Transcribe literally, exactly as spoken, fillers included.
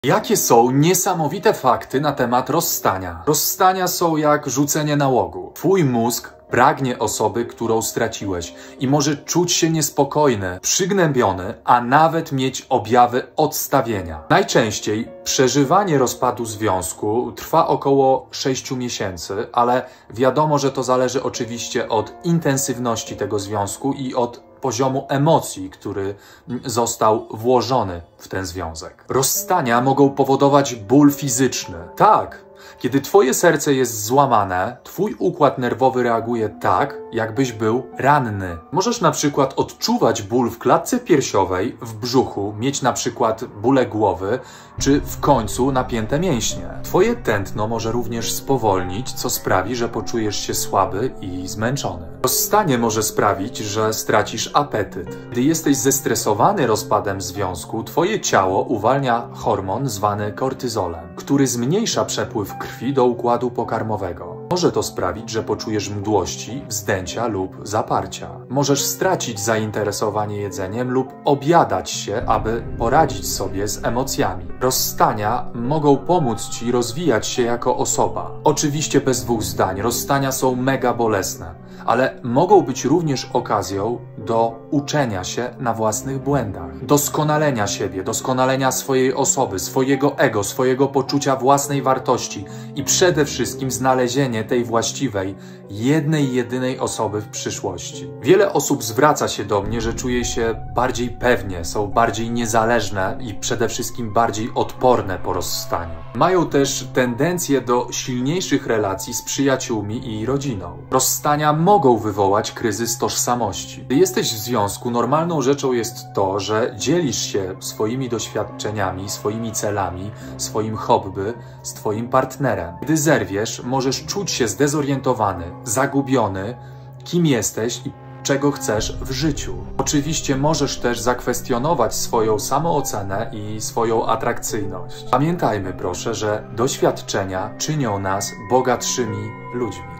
Jakie są niesamowite fakty na temat rozstania? Rozstania są jak rzucenie nałogu. Twój mózg pragnie osoby, którą straciłeś i może czuć się niespokojny, przygnębiony, a nawet mieć objawy odstawienia. Najczęściej przeżywanie rozpadu związku trwa około sześciu miesięcy, ale wiadomo, że to zależy oczywiście od intensywności tego związku i od poziomu emocji, który został włożony w ten związek. Rozstania mogą powodować ból fizyczny. Tak, kiedy twoje serce jest złamane, twój układ nerwowy reaguje tak, jakbyś był ranny. Możesz na przykład odczuwać ból w klatce piersiowej, w brzuchu, mieć na przykład bóle głowy, czy w końcu napięte mięśnie. Twoje tętno może również spowolnić, co sprawi, że poczujesz się słaby i zmęczony. Rozstanie może sprawić, że stracisz apetyt. Gdy jesteś zestresowany rozpadem związku, twoje ciało uwalnia hormon zwany kortyzolem, który zmniejsza przepływ krwi do układu pokarmowego. Może to sprawić, że poczujesz mdłości, wzdęcia lub zaparcia. Możesz stracić zainteresowanie jedzeniem lub objadać się, aby poradzić sobie z emocjami. Rozstania mogą pomóc ci rozwijać się jako osoba. Oczywiście bez dwóch zdań, rozstania są mega bolesne, ale mogą być również okazją do uczenia się na własnych błędach, doskonalenia siebie, doskonalenia swojej osoby, swojego ego, swojego poczucia własnej wartości i przede wszystkim znalezienie tej właściwej, jednej, jedynej osoby w przyszłości. Wiele osób zwraca się do mnie, że czuje się bardziej pewnie, są bardziej niezależne i przede wszystkim bardziej odporne po rozstaniu. Mają też tendencję do silniejszych relacji z przyjaciółmi i rodziną. Rozstania mogą wywołać kryzys tożsamości. Gdy jesteś w związku, normalną rzeczą jest to, że dzielisz się swoimi doświadczeniami, swoimi celami, swoim hobby z twoim partnerem. Gdy zerwiesz, możesz czuć się zdezorientowany, zagubiony, kim jesteś i czego chcesz w życiu. Oczywiście możesz też zakwestionować swoją samoocenę i swoją atrakcyjność. Pamiętajmy proszę, że doświadczenia czynią nas bogatszymi ludźmi.